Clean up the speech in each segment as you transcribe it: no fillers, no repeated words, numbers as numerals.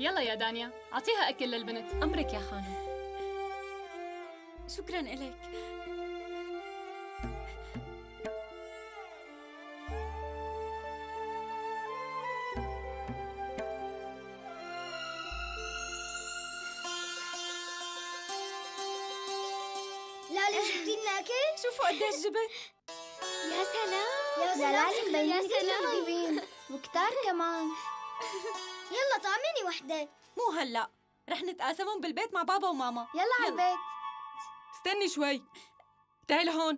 يلا يا دانيا، أعطيها أكل للبنت. أمرك يا خانم. شكراً إليك. لالي جبتي لنا أكل؟ شوفوا قديش جبت. يا سلام يا سلام يا سلام وكتار كمان. يلا طعميني وحدة. مو هلأ، رح نتقاسمهم بالبيت مع بابا وماما. يلا على البيت. استني شوي، تعي لهون.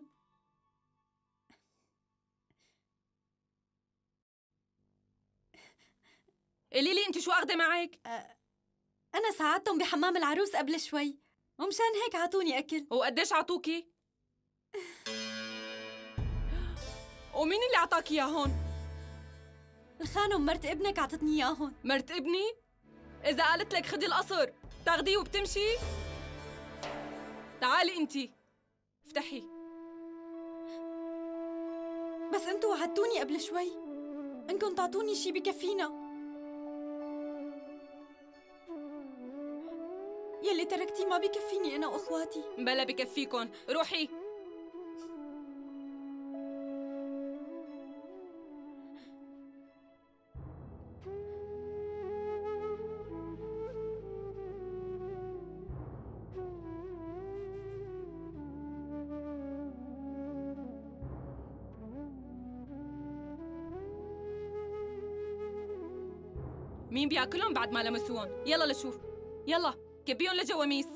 قولي لي انت شو اخذه معك؟ أنا ساعدتهم بحمام العروس قبل شوي، ومشان هيك عطوني أكل. وقديش عطوكي؟ ومين اللي عطاك اياه هون؟ الخانم مرت ابنك عطتني إياهم. مرت ابني؟ إذا قالت لك خدي القصر تاخديه وبتمشي؟ تعالي انتي، افتحي. بس انتوا وعدتوني قبل شوي انكم تعطوني شي بكفينا. يلي تركتيه ما بكفيني أنا وأخواتي. بلا بكفيكن، روحي. مين بياكلهم بعد ما لمسوهم؟ يلا لشوف، يلا كبيهم لجواميس.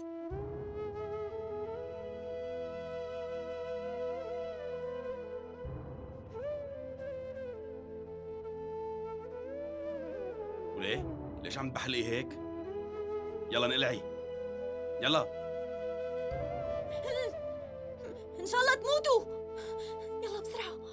وليه؟ ليش عم تبحلقي هيك؟ يلا نقلعي، يلا. إن شاء الله تموتوا. يلا بسرعة.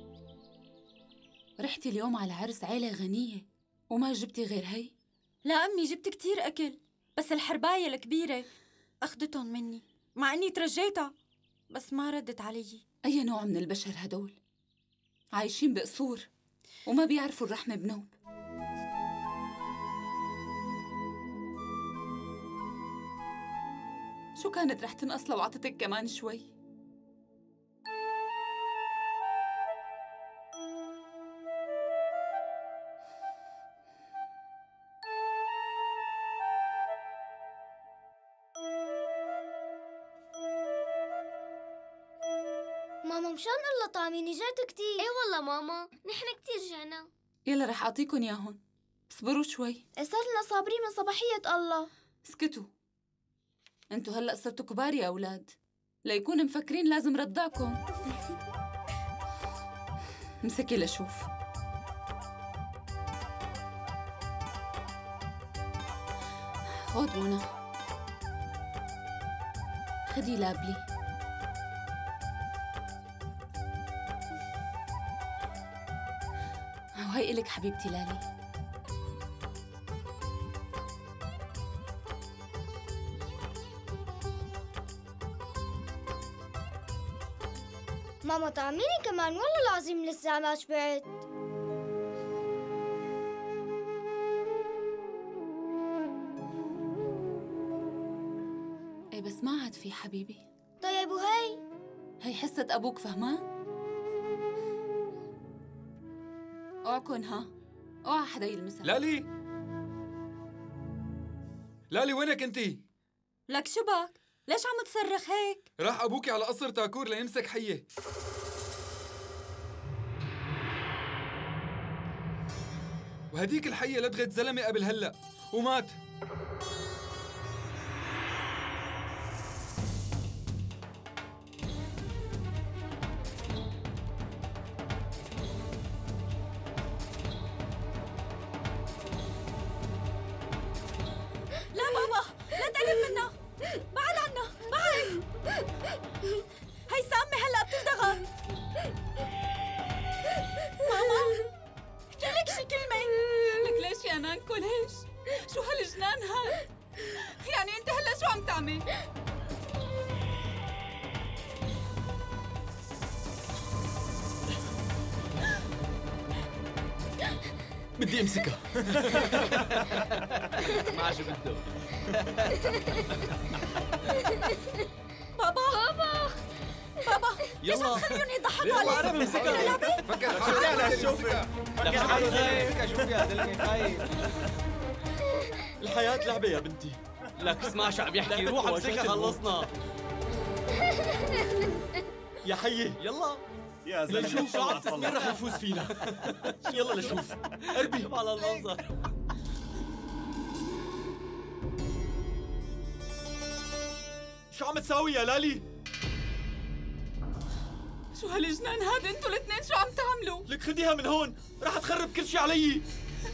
رحتي اليوم على عرس عيلة غنية وما جبتي غير هي؟ لا أمي، جبت كتير أكل، بس الحرباية الكبيرة أخدتهم مني، مع أني ترجيتها بس ما ردت علي. أي نوع من البشر هدول؟ عايشين بقصور وما بيعرفوا الرحمة بنوب. شو كانت رح تنقص لو عطتك كمان شوي؟ ماما مشان الله طعميني جعت كتير. اي والله ماما، نحن كتير جعنا. يلا رح أعطيكن ياهن، اصبروا شوي. صرنا صابرين من صباحية الله. اسكتوا، انتوا هلأ صرتوا كبار يا أولاد، ليكون مفكرين لازم ردعكم. امسكي لشوف. خود منى، خدي لابلي. وهي إلك حبيبتي لالي. ماما طعميني كمان، والله العظيم لسه ما شبعت. ايه بس ما عاد في حبيبي. طيب وهي؟ هي حصة أبوك، فهمان؟ اوعكن ها، اوعى حدا يلمسها. لالي، لالي وينك انتي؟ لك شو بك؟ ليش عم تصرخ هيك؟ راح ابوكي على قصر تاكور ليمسك حيه. وهديك الحيه لدغت زلمه قبل هلا ومات. لا بابا، لا تقرب منا، بعد عنا، بعد. هي سامة هلا بتلدغت. ماما احكي لك شي كلمة. لك ليش يا نانكو ليش؟ شو هالجنان هاد؟ يعني انت هلا شو عم تعمل؟ بدي امسكها. ما شو بده. بابا يلا خليوني يضحكوا يلا علي. انا بمسكها. فكر شوفي حالك انا بدي شوفي. أمسكها. لك حالك امسكها. شوفي يا زلمه خايف. الحياة لعبة يا بنتي. لك اسمع شو عم يحكي. روح امسكها خلصنا. يا حيي يلا يا زلمة لنشوف شو عم تصير. مين رح يفوز فينا. يلا لشوف. قربي شوف على المنظر. شو عم تساوي يا لالي؟ شو هالجنان هاد؟ انتوا الاثنين شو عم تعملوا؟ لك خديها من هون، رح تخرب كل شي علي.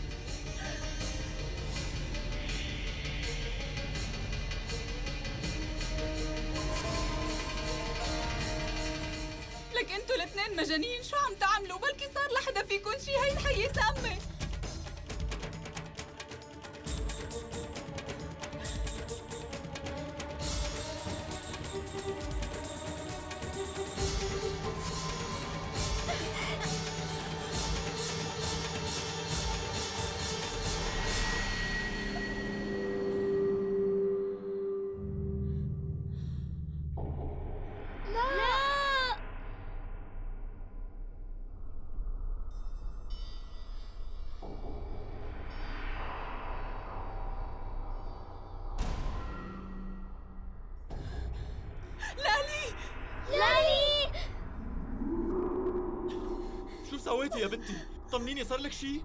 لك انتوا الاثنين مجانين، شو عم تعملوا؟ بلكي صار لحدا فيكم شي، هي الحية سامة. لالي شو سويتي يا بنتي؟ طمنيني، صار لك شي؟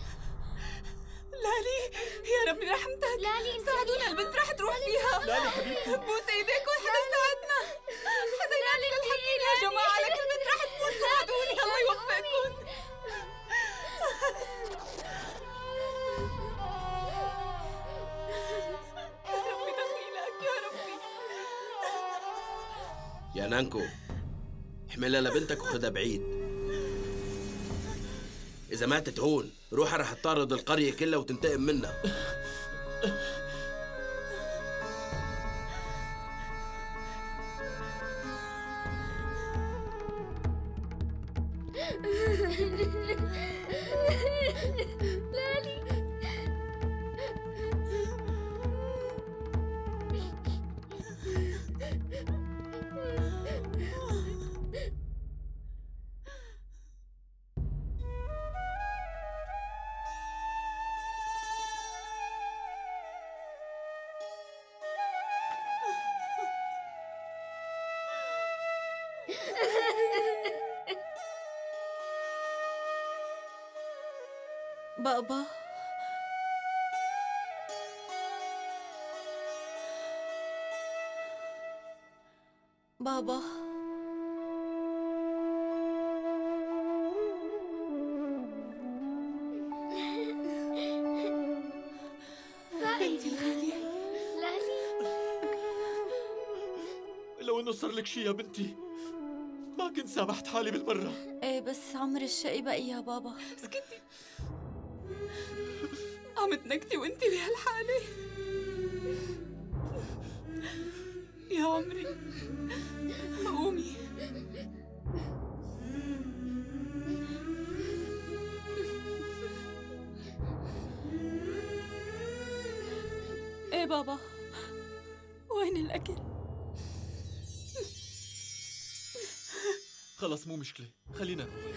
لالي يا ربي رحمتك. لالي انت ساعدونا، البنت رح تروح فيها. لالي حبيبتي. بوس ايديكم، حدا يساعدنا. حدا يلاقي الحكي يا جماعة، لك البنت رح تموت. ساعدوني الله يوفقكم. يا ربي دخيلك يا ربي. يا نانكو، احملها لبنتك وخدها بعيد. إذا ماتت هون روحها رح تطارد القرية كلها وتنتقم منها. بابا بابا بنتي الغالية لالي لو انه صار لك شي يا بنتي ما كنت سامحت حالي بالمرة. ايه بس عمر الشقي بقي يا بابا. اسكتي، عم تنكتي وانتي بهالحالة. يا عمري قومي. ايه بابا، وين الأكل؟ خلص مو مشكلة، خلينا نروح.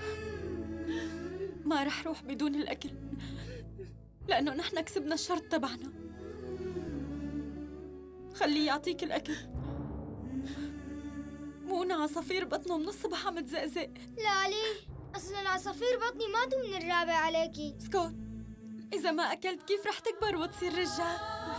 ما رح روح بدون الأكل، لأنه نحن كسبنا الشرط تبعنا. خليه يعطيك الأكل. مونا عصافير بطنه من الصبح عم تزقزق. لالي اصلا العصافير بطني ماتوا من الرابع عليكي. اسكت، إذا ما أكلت كيف رح تكبر وتصير رجال؟